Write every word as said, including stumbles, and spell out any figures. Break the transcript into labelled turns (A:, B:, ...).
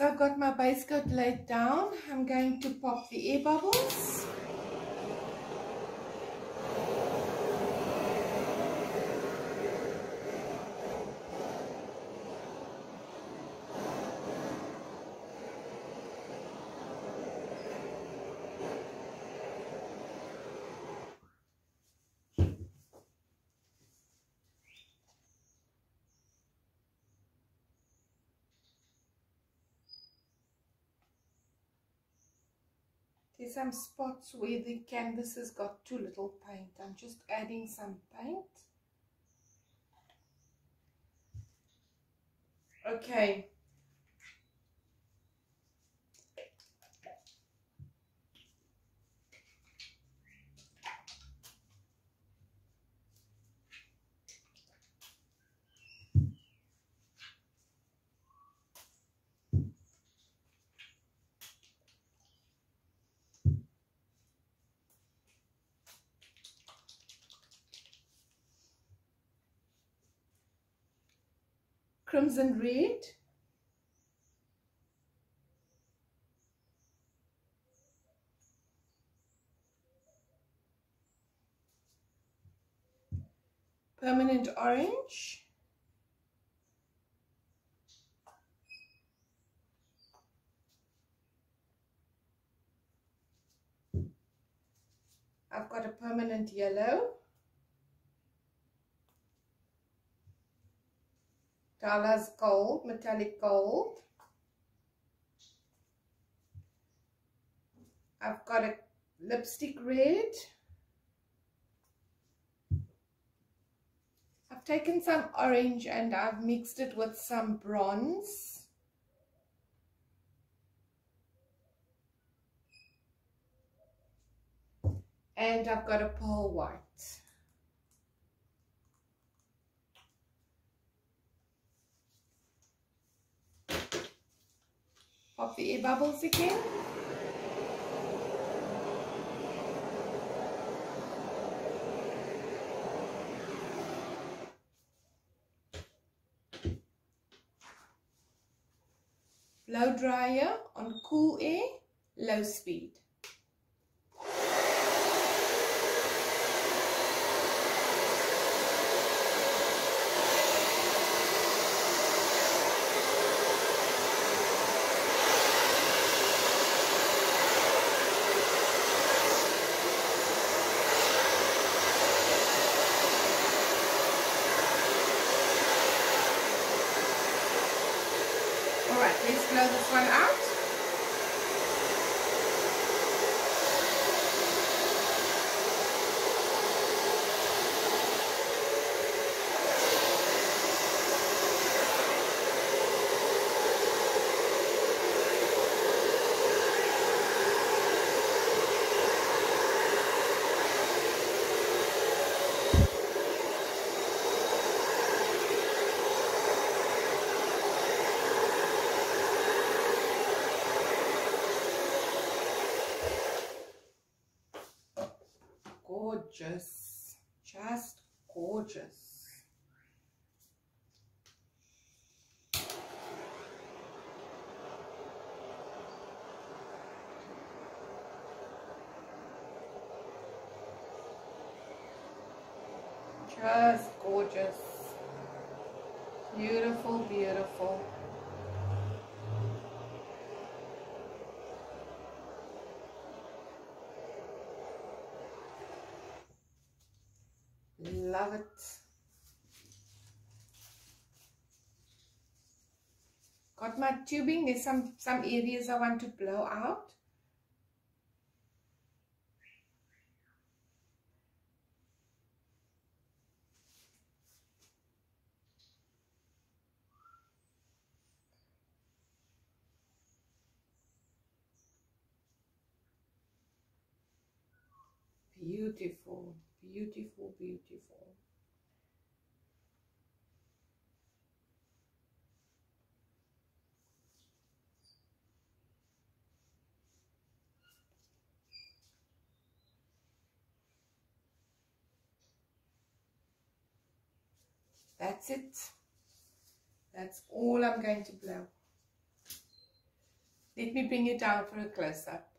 A: So I've got my base coat laid down. I'm going to pop the air bubbles. There's some spots where the canvas has got too little paint. I'm just adding some paint. Okay. Crimson red. Permanent orange. I've got a permanent yellow. Dala's gold, metallic gold. I've got a lipstick red. I've taken some orange and I've mixed it with some bronze. And I've got a pearl white. Pop the air bubbles again. Blow dryer on cool air, low speed. Let's blow this one out. Gorgeous, just gorgeous. Just gorgeous. Beautiful, beautiful. Love it. Got my tubing. There's some some areas I want to blow out. Beautiful, beautiful, beautiful. That's it. That's all I'm going to blow. Let me bring you down for a close-up.